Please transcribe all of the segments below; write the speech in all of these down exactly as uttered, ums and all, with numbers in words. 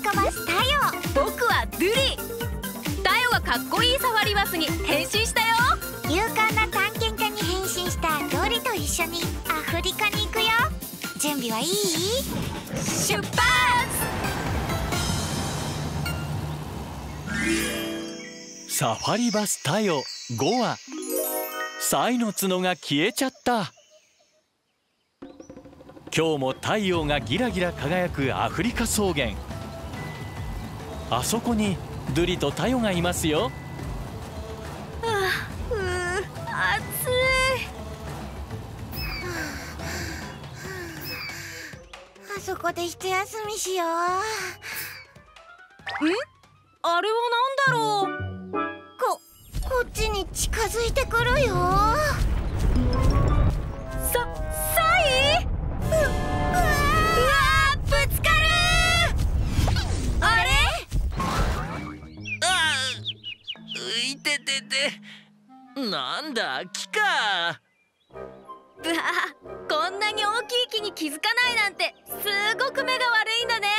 カバスタヨ。 僕はドゥリ。タヨがかっこいいサファリバスに変身したよ。 勇敢な探検家に変身したドリと一緒にアフリカに行くよ。準備はいい？ 出発！ サファリバスタヨごわ。サイの角が消えちゃった。今日も太陽がギラギラ輝くアフリカ草原。あそこにドゥリとタヨがいますよ。 ああ、うー、暑い。 あそこで一休みしよう。 ん？あれは何だろう。 こ、こっちに近づいてくるよ。 さ、サイ？う、うわー、ぶつかるー。あれ？ ああ、いててて。なんだ、木か。 ぶわー、こんなに大きい木に気づかないなんてすごく目が悪いんだね。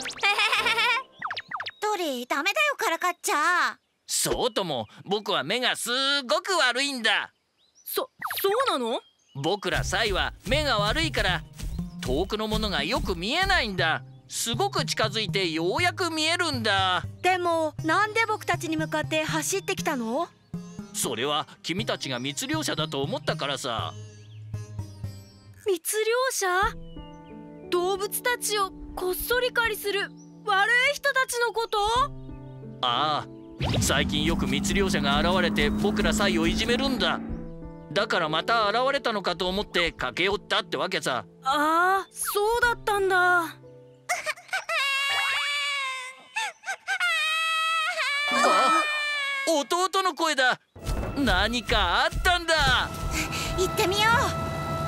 ドリ、ダメだよからかっちゃ。 そうとも、僕は目がすごく悪いんだ。 そ、そうなの？ 僕らサイは目が悪いから遠くのものがよく見えないんだ。すごく近づいてようやく見えるんだ。 でもなんで僕たちに向かって走ってきたの？ それは君たちが密猟者だと思ったからさ。 密猟者？動物たちをこっそり狩りする悪い人たちのこと？ ああ、最近よく密猟者が現れて僕らサイをいじめるんだ。だからまた現れたのかと思って駆け寄ったってわけさ。 ああ、そうだったんだ。 あ、弟の声だ。何かあったんだ。 行ってみよう。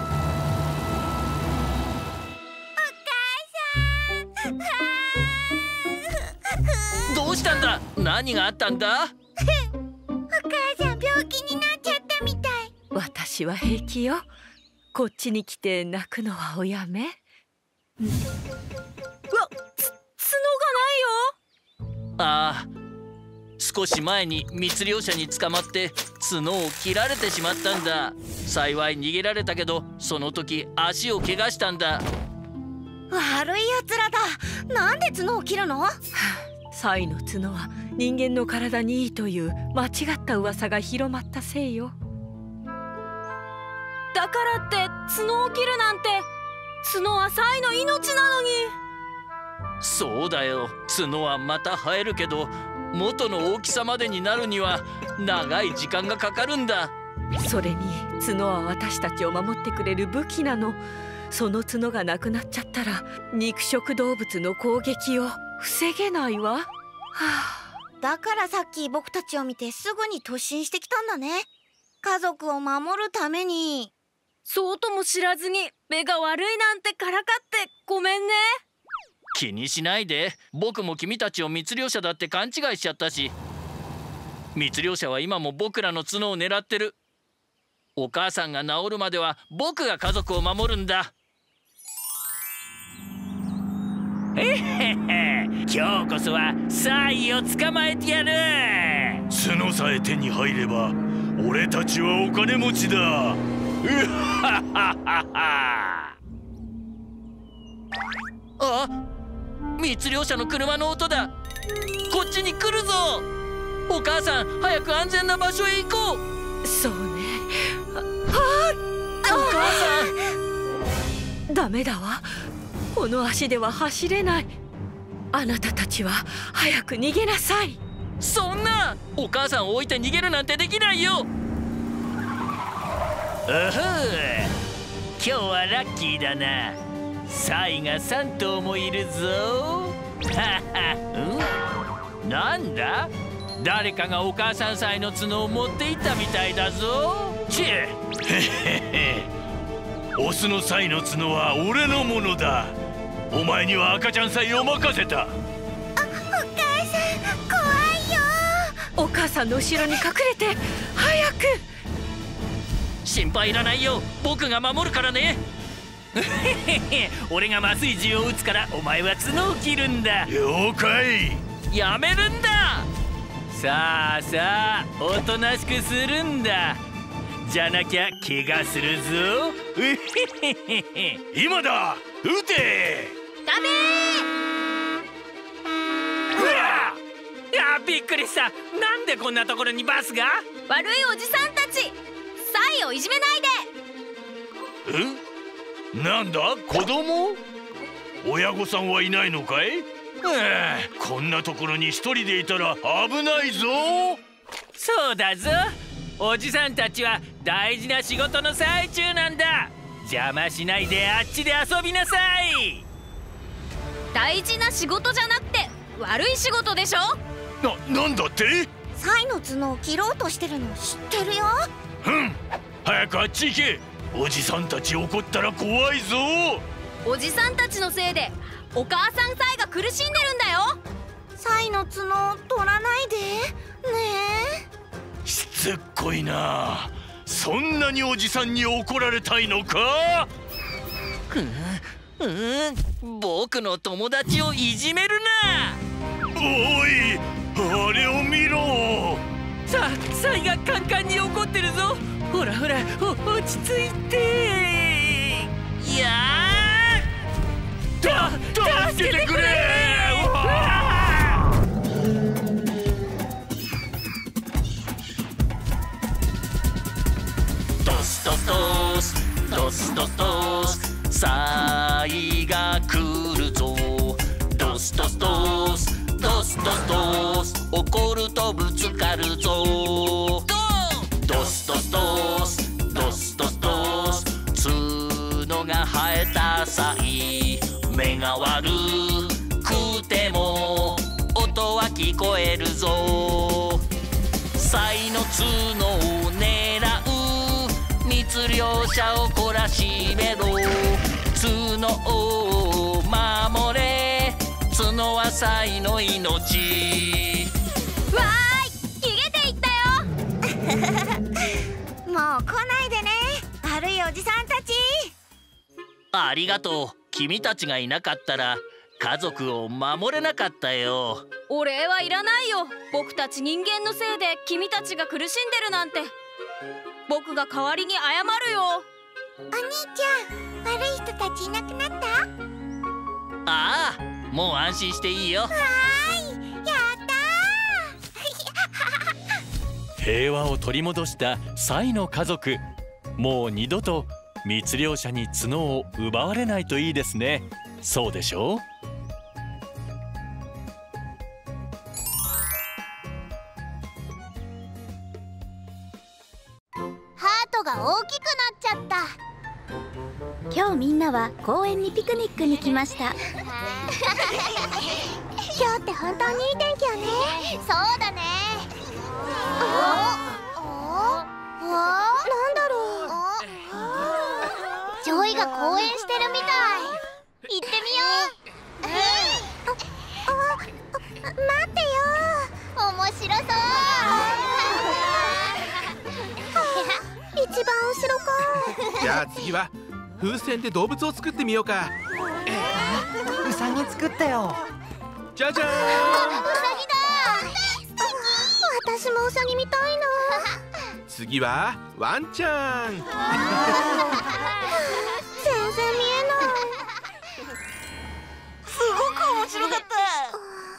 どうしたんだ？何があったんだ？ お母さん病気になっちゃったみたい。 私は平気よ。こっちに来て泣くのはおやめ。うん、うわ、 つ、角がないよ。 ああ、少し前に密猟者に捕まって角を切られてしまったんだ。幸い逃げられたけど、その時足を怪我したんだ。 悪いやつらだ。なんで角を切るの？はあ、 サイの角は人間の体にいいという間違った噂が広まったせいよ。 だからって角を切るなんて、角はサイの命なのに。 そうだよ、角はまた生えるけど元の大きさまでになるには長い時間がかかるんだ。 それに角は私たちを守ってくれる武器なの。その角がなくなっちゃったら肉食動物の攻撃を防げないわ。はあ、 だからさっき僕たちを見てすぐに突進してきたんだね。家族を守るために。 そうとも知らずに目が悪いなんてからかってごめんね。 気にしないで。僕も君たちを密猟者だって勘違いしちゃったし。密猟者は今も僕らの角を狙ってる。お母さんが治るまでは僕が家族を守るんだ。へへへ、今日こそはサイを捕まえてやる。 角さえ手に入れば俺たちはお金持ちだ。うはははは。 あ、密猟者の車の音だ。こっちに来るぞ。お母さん、早く安全な場所へ行こう。 そうね。あ、 お母さん、ダメだわ。この足では走れない。あなたたちは早く逃げなさい。 そんな、お母さんを置いて逃げるなんてできないよ。おほう、今日はラッキーだな。サイがさん頭もいるぞ。はは、うん、なんだ、誰かがお母さんサイの角を持っていったみたいだぞ。チェへへへ、オスのサイの角は俺のものだ。お前には赤ちゃんサイを任せた。 あ、お母さん怖いよ。 お母さんの後ろに隠れて早く。 心配いらないよ、僕が守るからね。 俺が麻酔銃を撃つからお前は角を切るんだ。 了解。 やめるんだ。さあさあ、おとなしくするんだ。じゃなきゃ怪我するぞ。 今だ、撃て。 ダメうわ！いや、びっくりした。なんでこんなところにバスが？ 悪いおじさんたち、サイをいじめないえ？なんだ、子供？親御さんはいないのかい？ええ、こんなところに一人でいたら危ないぞ。 そうだぞ。おじさんたちは大事な仕事の最中なんだ。邪魔しないであっちで遊びなさい。 大事な仕事じゃなくて悪い仕事でしょ。 な、なんだって？ サイの角を切ろうとしてるの知ってるよ。 うん、早くあっち行け。おじさんたち怒ったら怖いぞ。 おじさんたちのせいでお母さんサイが苦しんでるんだよ。 サイの角取らないでねえ。 しつっこいな。そんなにおじさんに怒られたいのか？ うん、僕の友達をいじめるな。 おい、あれを見ろ。 さあ、サイがカンカンに怒ってるぞ。ほらほら、お落ち着いて。いやー、 た助けてくれ。 ドスドスドスドスドスドス、サイが来るぞ。ドスドスドスドスドスドス、怒るとぶつかるぞ。ドスドスドスドスドスドス、角が生えたサイ、目が悪くても音は聞こえるぞ。サイの角を狙う密猟者を懲らしめろ。角を守れ、角はサイの命。 わーい、逃げていったよ。 もう来ないでね、悪いおじさんたち。 ありがとう。君たちがいなかったら家族を守れなかったよ。 お礼はいらないよ。僕たち人間のせいで君たちが苦しんでるなんて。僕が代わりに謝るよ。 お兄ちゃん、悪い人たちいなくなった？ ああ、もう安心していいよ。 わーい、やったー。 平和を取り戻したサイの家族。もう二度と密猟者に角を奪われないといいですね。そうでしょう？ ハートが大きくなっちゃった。 今日みんなは公園にピクニックに来ました。 今日って本当にいい天気よね。そうだね。おおお、なんだろう。ジョイが公演してるみたい。行ってみよう。ああ、待ってよ。面白そう。一番後ろか。 じゃあ次は風船で動物を作ってみようか。 ウサギ作ったよ。 じゃじゃーん。 ウサギだ。私もウサギみたいな。 次はワンちゃん。 全然見えない。 すごく面白かった。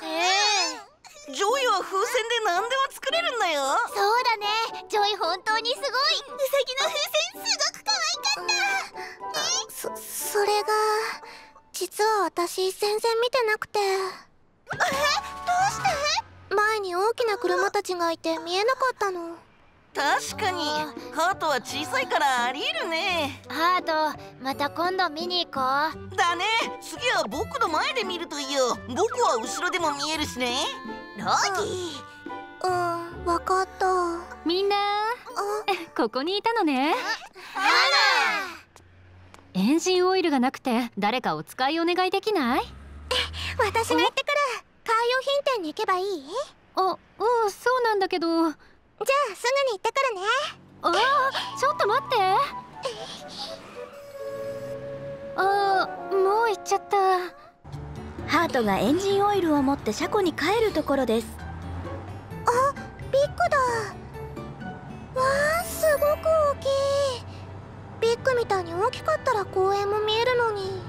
ええ、ジョイは風船で何でも作れるんだよ。 そうだね。ジョイ本当にすごい。ウサギの風船すごく可愛かった。そ、それが実は私全然見てなくて。え、どうして？前に大きな車たちがいて見えなかったの。 確かにハートは小さいからありえるね。 ハート、また今度見に行こう。 だね。次は僕の前で見るといいよ。僕は後ろでも見えるしね。ロギー。うん、わかった。 みんなここにいたのね。 あら。 エンジンオイルがなくて誰かお使いお願いできない？ 私が行ってくる。カー用品店に行けばいい？ あ、うん、そうなんだけど。 じゃあすぐに行ってくるね。 ああ、ちょっと待って。 あー、もう行っちゃった。 ハートがエンジンオイルを持って車庫に帰るところです。 あ、ビッグだ。わあ、すごく大きい。ビッグみたいに大きかったら公園も見えるのに。 ん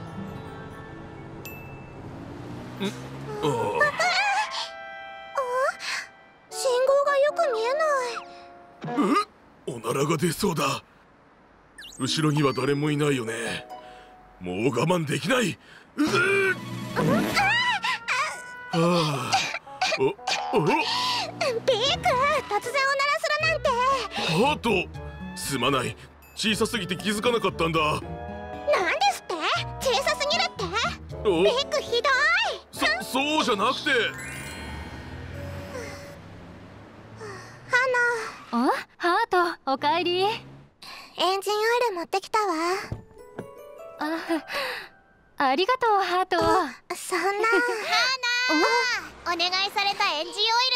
ああ信号がよく見えない。 え、おならが出そうだ。後ろには誰もいないよね。もう我慢できない。ううはあ、おおビッグ、突然おならするなんて。 ハート、すまない。小さすぎて気づかなかったんだ。 なんですって？小さすぎるって？ おビッグひどい。 そ、そうじゃなくて。 花。 お、ハート、おかえり。 エンジンオイル持ってきたわ。 あ、ありがとう、ハート。 そんな。 花、お願いされたエンジンオイ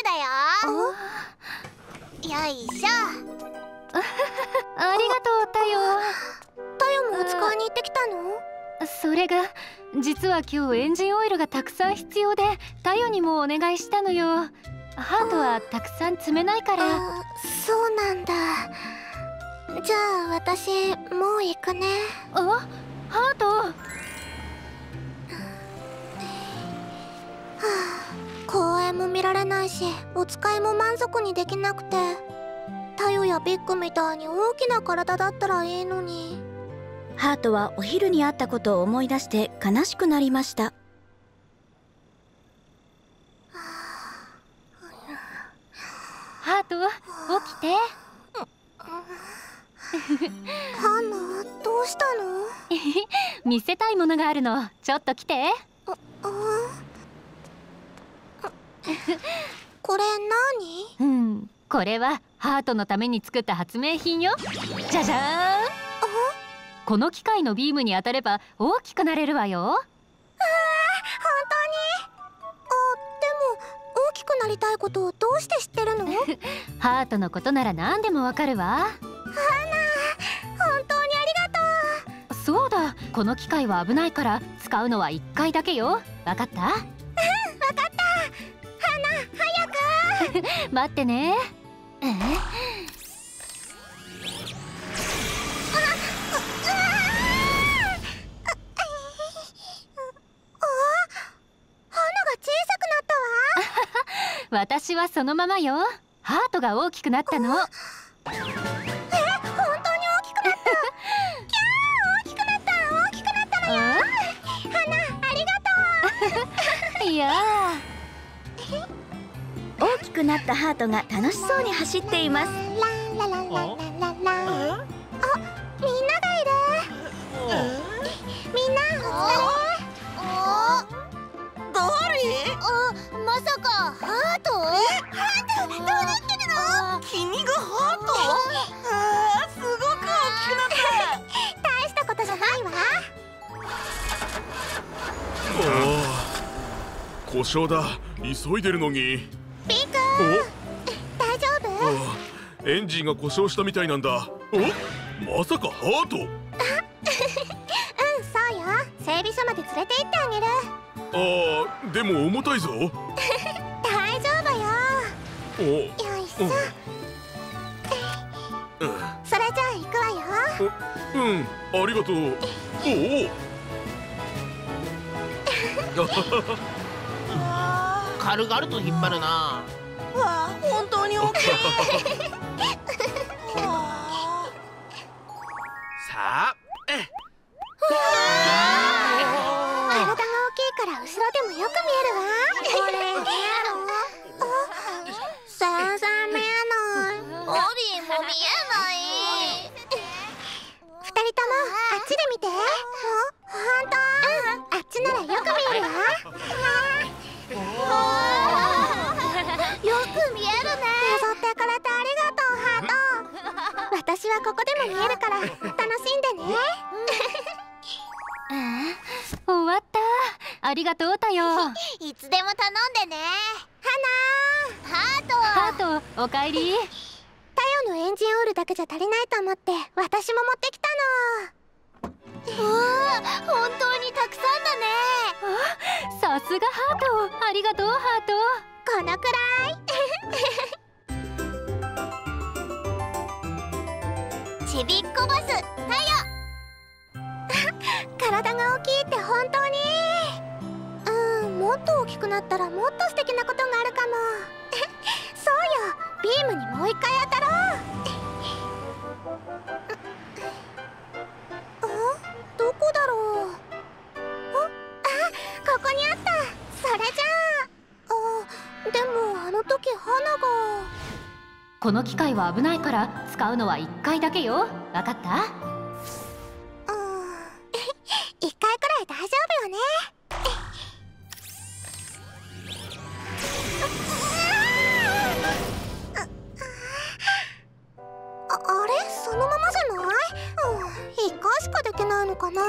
ルだよ。よいしょ。 ありがとう、タヨ。 タヨもお使いに行ってきたの？ それが実は今日エンジンオイルがたくさん必要で、タヨにもお願いしたのよ。ハートはたくさん積めないから。 あ、そうなんだ。じゃあ私もう行くね。 あ、ハート。はあ、公園も見られないし、お使いも満足にできなくて。タヨやビッグみたいに大きな体だったらいいのに。 ハートはお昼にあったことを思い出して悲しくなりました。 ハート、起きて。 ハナ、どうしたの？ 見せたいものがあるの。ちょっと来て。 ああこれ何？ うん、これはハートのために作った発明品よ。じゃじゃーん。この機械のビームに当たれば大きくなれるわよ。 うわー、本当に？あ、でも大きくなりたいことをどうして知ってるの？ ハートのことなら何でもわかるわ。 ハナ、本当にありがとう。 そうだ、この機械は危ないから使うのはいっかいだけよ。わかった？うん、わかった。 ハナ、早く。 待ってね。えー私はそのままよ。ハートが大きくなったの。え、本当に大きくなった。キャー、大きくなった、大きくなったのよ。花、ありがとう。 いや大きくなったハートが楽しそうに走っています。 ラララララララ。あ、みんながいる。みんなお疲れ。 あ、まさかハート？ハート、どうなってるの？ 君がハート？あー、すごく大きくなった。 大したことじゃないわ。 ああ、故障だ。急いでるのに。 ビッグ、大丈夫？ ああ、エンジンが故障したみたいなんだ。お、まさかハート？ うん、そうよ。整備所まで連れて行ってあげる。 ああ、でも重たいぞ。 大丈夫よ。 お、 よいしょ。 うん、 それじゃあ行くわよ。 うん、ありがとう。 あ軽々と引っ張るな。 ー、わあ、本当に大きい。あさあ、 体が大きいから後ろでもよく見えるわ。これ見える？全然見えない。 ボビーも見えない。 二人ともあっちで見て。ほんと？あっちならよく見えるわ。 よく見えるね。 誘ってくれてありがとう、ハート。私はここでも見えるから楽しんでね。 終わった。ありがとうタヨ。 いつでも頼んでね。 花、 ハート。 ハート、おかえり。 タヨのエンジンオイルだけじゃ足りないと思って私も持ってきたの。 うわ、本当にたくさんだね。 さすがハート、ありがとうハート。 このくらいちびっこバスタイヤ体が大きいって本当にうん、もっと大きくなったらもっと素敵なことがあるかもそうよ、ビームにもう一回当たろうあ、どこだろう。あ、あ、ここにあった。それじゃああ、でもあの時花が。 この機械は危ないから使うのはいっかいだけよ。わかった？ うん、いっかいくらい大丈夫よね。あ、あれ、そのままじゃない？うん、いっかいしかできないのかな。あ、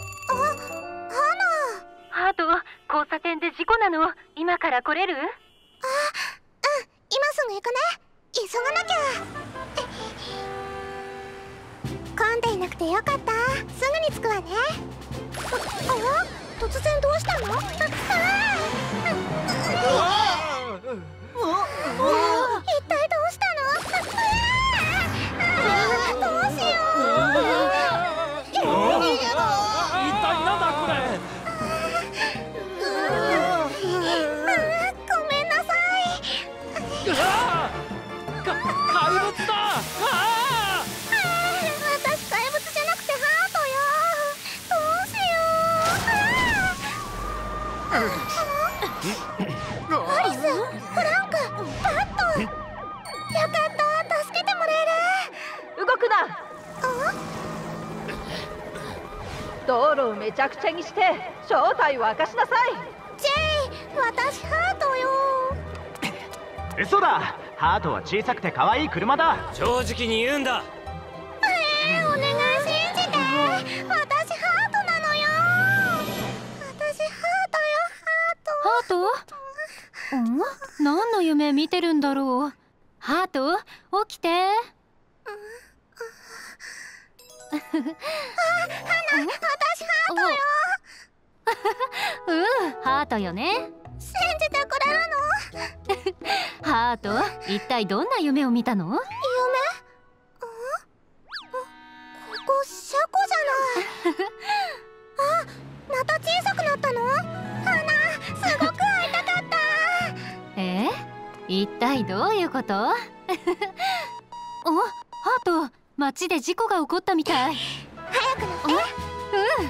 ハート、交差点で事故なの。今から来れる？ あ、うん、今すぐ行くね。急がなきゃ。混んでいなくてよかった。すぐに着くわね。あ、あ、突然どうしたの？あ、あ、一体どうしたの？あ、どうしよう。 一体なんだこれ。 ごめんなさい。 か怪物だ。あ私怪物じゃなくてハートよ。どうしよう。アリス、フランク、バット。よかった、助けてもらえる。 動くな。 あ、 道路をめちゃくちゃにして正体を明かしなさい。 ジェイ、私ハートよ。 嘘だ。ハートは小さくて可愛い車だ。 正直に言うんだ。 えー、お願い信じて。私ハートなのよ。私ハートよ、ハート。 ハート？ん？何の夢見てるんだろう。ハート、起きて。 あ、花、私ハートよ。 うん、ハートよね。 信じてくれるの？ ハート、一体どんな夢を見たの？ 夢？あ、ここ車庫じゃない。あ、また小さくなったの？花、すごく会いたかった。 え？一体どういうこと？お、ハート、街で事故が起こったみたい。 早く乗って。 うん。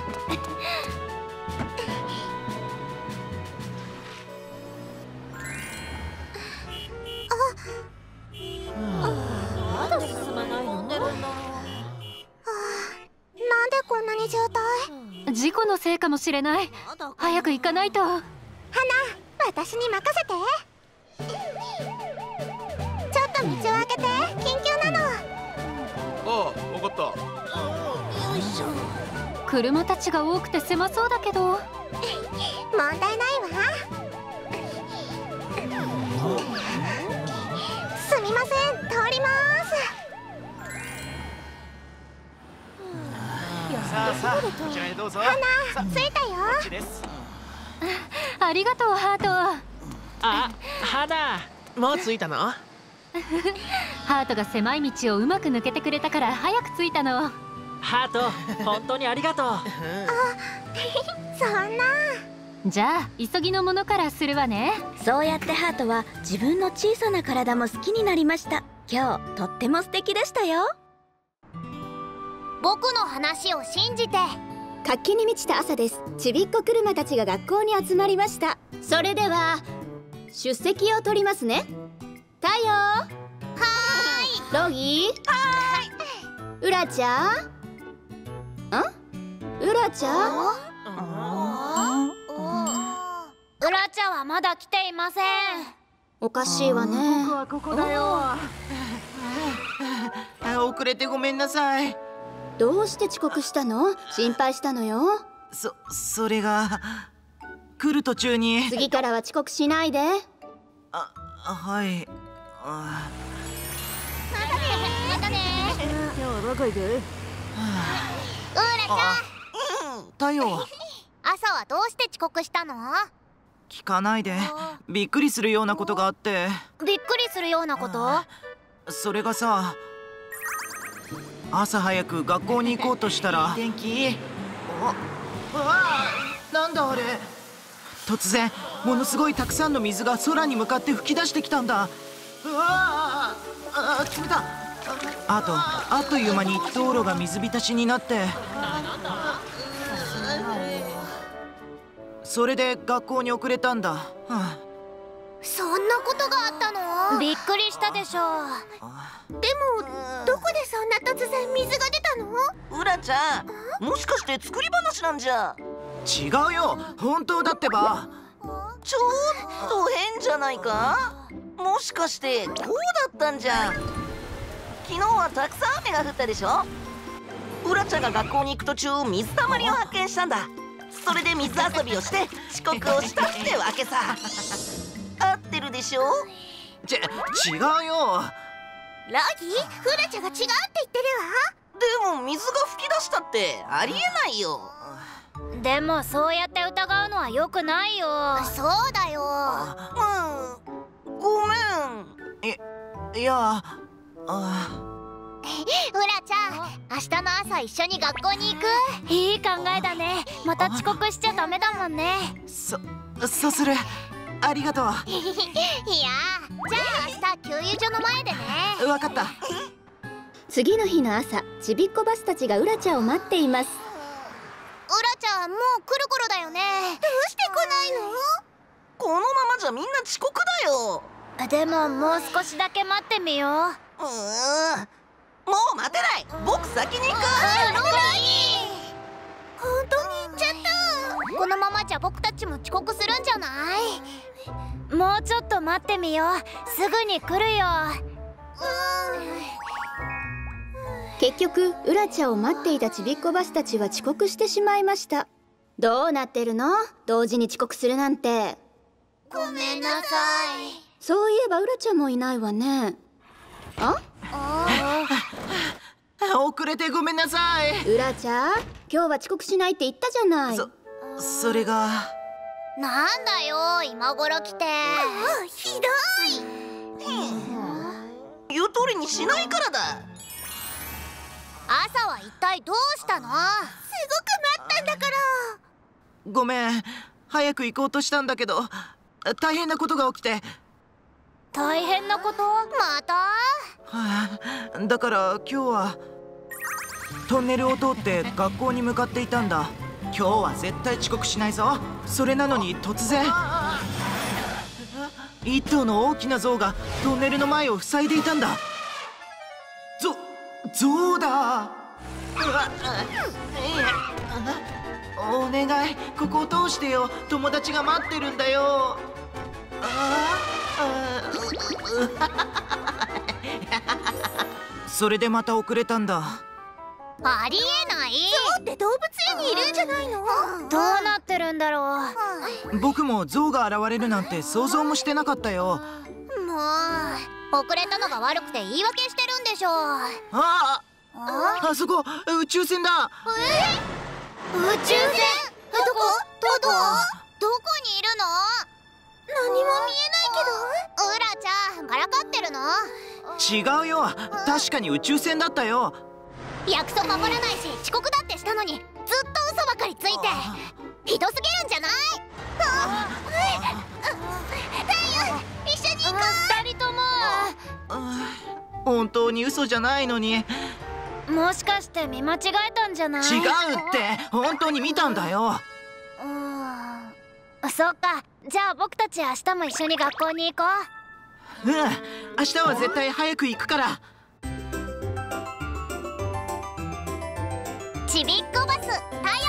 まだ進まないの？飲んでるんだ。 なんでこんなに渋滞？ 事故のせいかもしれない。早く行かないと。花、 私に任せて。ちょっと道を開けて、緊急なの。 ああ、分かった。 よいしょ。 車たちが多くて狭そうだけど。 問題ないわ。すみません、通ります。 さあさあ、こちらへどうぞ。 花、着いたよ。 こっちです。 ありがとう、ハート。 あ、花、もう着いたの？ ハートが狭い道をうまく抜けてくれたから早く着いたの。 ハート、本当にありがとう。 あ、そんな。 じゃあ急ぎのものからするわね。 そうやってハートは自分の小さな体も好きになりました。今日とっても素敵でしたよ。 僕の話を信じて。 活気に満ちた朝です。ちびっこ車たちが学校に集まりました。それでは出席を取りますね。太陽、はーい。ロギー、はーい。うらちゃん、ん？うらちゃん？ うらちゃんはまだ来ていません。 おかしいわね。 僕はここだよ。 遅れてごめんなさい。 どうして遅刻したの？心配したのよ。 そ、それが来る途中に。 次からは遅刻しないで。 あ、はい。あ、 またね、またね。 今日はどこ行く？ うらちゃん、 太陽。 朝はどうして遅刻したの？ 聞かないで。びっくりするようなことがあって。 びっくりするようなこと？ それがさ、朝早く学校に行こうとしたら。天気。ああ、なんだあれ。突然ものすごいたくさんの水が空に向かって噴き出してきたんだ。うわあ、あ、決めた。あとあっという間に道路が水浸しになって、それで学校に遅れたんだ。はあ、 そんなことがあったの？びっくりしたでしょう。でもどこでそんな突然水が出たの？ うらちゃん、もしかして作り話なんじゃ？ 違うよ、本当だってば。 ちょっと変じゃないか？もしかしてこうだったんじゃ？昨日はたくさん雨が降ったでしょ。うらちゃんが学校に行く途中、水たまりを発見したんだ。それで水遊びをして遅刻をしたってわけさ。合ってるでしょ？ ち、違うよ。 ロギー、フラちゃんが違うって言ってるわ。でも水が噴き出したってありえないよ。 でもそうやって疑うのは良くないよ。そうだよ。 うん、ごめん。い、いや、あ。 うらちゃん、明日の朝一緒に学校に行く？いい考えだね。また遅刻しちゃダメだもんね。 そ、そうする。ありがとう。いや、 じゃあ明日給油所の前でね。 わかった。 次の日の朝、ちびっこバスたちがうらちゃんを待っています。 うらちゃん、もう来る頃だよね。どうして来ないの？ このままじゃみんな遅刻だよ。 でももう少しだけ待ってみよう。うーん、 もう待てない。僕先に行く。 ロギー、本当に行っちゃった。このままじゃ僕たちも遅刻するんじゃない？もうちょっと待ってみよう。すぐに来るよ。 結局うらちゃんを待っていたちびっこバスたちは遅刻してしまいました。どうなってるの？同時に遅刻するなんて。 ごめんなさい。 そういえばうらちゃんもいないわね。あ？ 遅れてごめんなさい。 うらちゃん、今日は遅刻しないって言ったじゃない。 そ、それが。 なんだよ、今頃来て。ひどい。 言う通りにしないからだ。 朝は一体どうしたの？すごく待ったんだから。 ごめん、早く行こうとしたんだけど大変なことが起きて。 大変なこと？また？ はあ、だから今日はトンネルを通って学校に向かっていたんだ。今日は絶対遅刻しないぞ。それなのに突然一頭の大きな象がトンネルの前を塞いでいたんだ。ゾ象だ。お願い、ここを通してよ。友達が待ってるんだよ。それでまた遅れたんだ。 ありえない。象って動物園にいるんじゃないの？どうなってるんだろう。僕も象が現れるなんて想像もしてなかったよ。 もう遅れたのが悪くて言い訳してるんでしょ。ああ、あそこ宇宙船だ。 え？宇宙船？どこ？どこ？どこにいるの？何も見えないけど。うらちゃん、からかってるの？ 違うよ、確かに宇宙船だったよ。 約束守らないし遅刻だってしたのにずっと嘘ばかりついてひどすぎるんじゃない？太陽、一緒に行こう。二人とも。 本当に嘘じゃないのに。 もしかして見間違えたんじゃない？ 違うって、本当に見たんだよ。 うん、そうか。じゃあ僕たち明日も一緒に学校に行こう。うん、明日は絶対早く行くから。 ちびっこバス、太陽。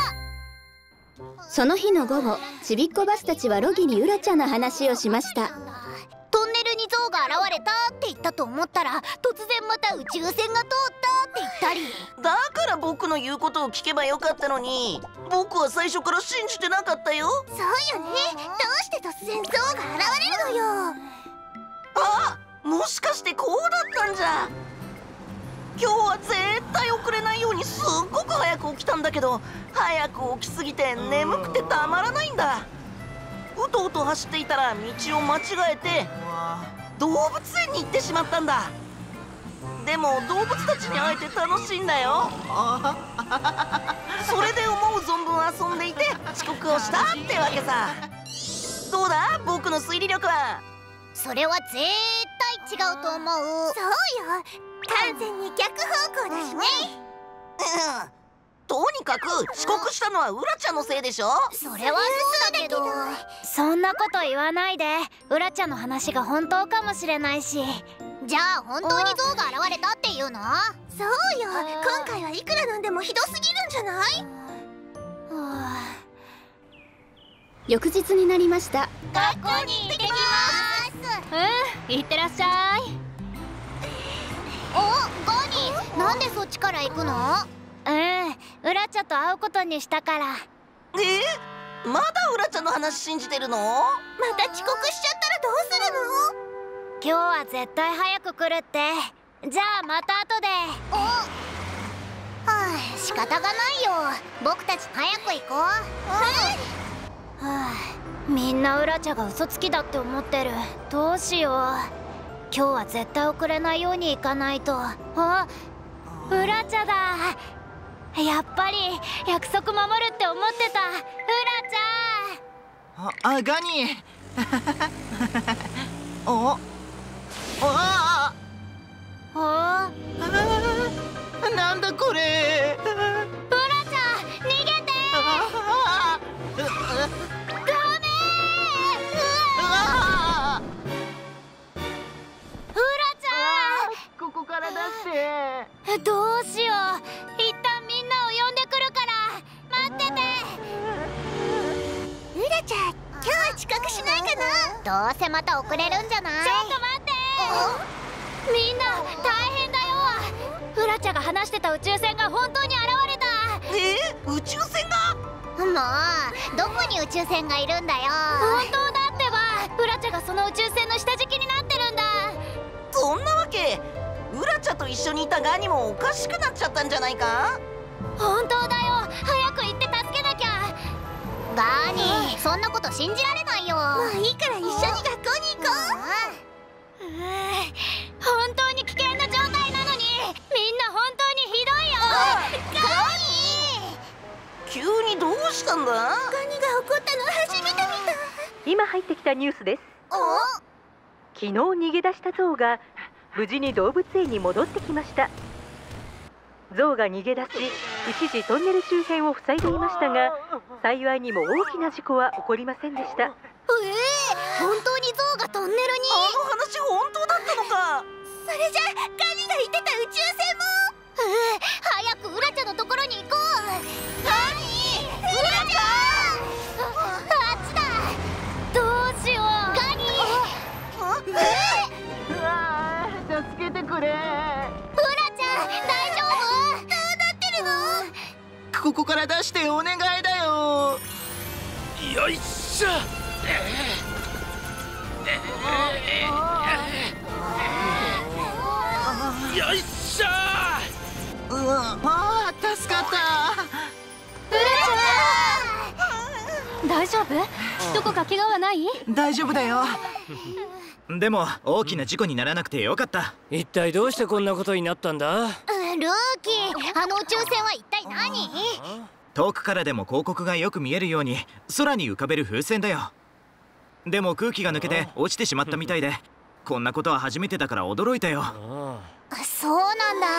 その日の午後、ちびっこバスたちはロギにうらちゃんの話をしました。 トンネルに象が現れたって言ったと思ったら、突然また宇宙船が通ったって言ったり。 だから僕の言うことを聞けばよかったのに、僕は最初から信じてなかったよ。 そうよね。どうして突然象が現れるのよ。 あ、もしかしてこうだったんじゃ。 今日は絶対遅れないようにすっごく早く起きたんだけど、早く起きすぎて眠くてたまらないんだ。うとうと走っていたら道を間違えて動物園に行ってしまったんだ。でも動物たちに会えて楽しいんだよ。それで思う存分遊んでいて遅刻をしたってわけさ。どうだ僕の推理力は。 それは絶対違うと思う。そうよ、完全に逆方向だしね。 うん、とにかく遅刻したのはウラちゃんのせいでしょ。 それはそうだけど、 そんなこと言わないで。ウラちゃんの話が本当かもしれないし。 じゃあ本当にゾウが現れたっていうの？そうよ、今回はいくらなんでもひどすぎるんじゃない？ 翌日になりました。 学校に行ってきます。 うん、行ってらっしゃい。 お、ガニ、なんでそっちから行くの？ うん、ウラちゃんと会うことにしたから。 えー、まだウラちゃんの話信じてるの？また遅刻しちゃったらどうするの？ 今日は絶対早く来るって。じゃあまた後で。 お、はあ、仕方がないよ。僕たち早く行こう。はい。 はあ、みんなウラちゃんが嘘つきだって思ってる。どうしよう。今日は絶対遅れないように行かないと。あ、ウラちゃんだ。やっぱり約束守るって思ってた。ウラちゃん。 あ、あ、ガニおあおああ、なんだこれ。 ウラちゃん逃げて。 あダメあウラちゃん、 ここから出して。 どうしよう。一旦みんなを呼んでくるから待ってて。 ウラちゃん、今日は遅刻しないかな？どうせまた遅れるんじゃない？ ちょっと待って。みんな大変だよ。ウラちゃんが話してた宇宙船が本当に現れた。 えー、宇宙船が？ もうどこに宇宙船がいるんだよ。 本当だってば。ウラちゃんがその宇宙船の下敷きになってるんだ。 そんなわけ。ウラちゃんと一緒にいたガニもおかしくなっちゃったんじゃないか？ 本当だよ。早く行って助けなきゃ。 ガニ、そんなこと信じられないよ。もういいから一緒に学校に行こう。 本当に危険な状態なのにみんな本当にひどいよ。 ガニ、急にどうしたんだ？ガニが怒ったの初めて見た。 今入ってきたニュースです。昨日逃げ出したゾウが無事に動物園に戻ってきました。ゾウが逃げ出し、一時トンネル周辺を塞いでいましたが、幸いにも大きな事故は起こりませんでした。 えー、本当にゾウがトンネルに？ あの話本当だったのか？ それじゃガニが言ってた宇宙船も。えー、早くウラちゃんのところに行こう。ガニ、ウラちゃん、 あっちだ。どうしよう。ガニ、 うわー、助けてくれ。 ウラちゃん大丈夫？ どうなってるの？ ここから出してお願いだよ。 よいしょ。よいしょ。 うわ、あー、助かった。 ウラちゃん大丈夫？どこか怪我はない？ 大丈夫だよ。でも大きな事故にならなくてよかった。 一体どうしてこんなことになったんだ？ ルーキー、あの宇宙船は一体何？ 遠くからでも広告がよく見えるように空に浮かべる風船だよ。でも空気が抜けて落ちてしまったみたいで、こんなことは初めてだから驚いたよ。 そうなんだ。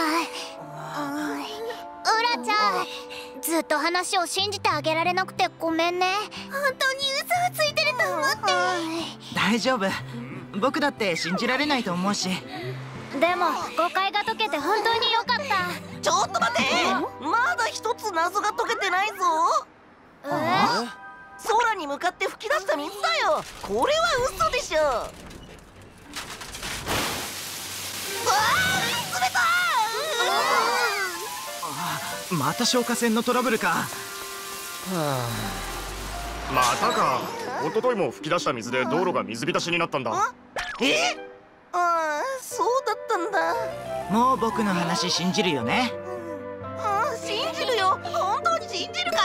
ウラちゃん、ずっと話を信じてあげられなくてごめんね。本当に嘘をついてると思って。 大丈夫、僕だって信じられないと思うし。 でも誤解が解けて本当によかった。 ちょっと待って、まだ一つ謎が解けてないぞ。 え？ 空に向かって吹き出した水だよ。これは嘘でしょ。わあ、冷たい。また消火栓のトラブルか。はあ、またか。一昨日も吹き出した水で道路が水浸しになったんだ。 え？ ああ、そうだったんだ。 もう僕の話信じるよね。 うん、信じるよ。本当に信じるから。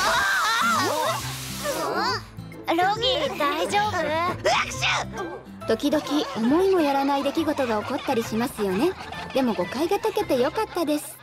ロギー大丈夫？ 時々思いもやらない出来事が起こったりしますよね。でも誤解が解けてよかったです。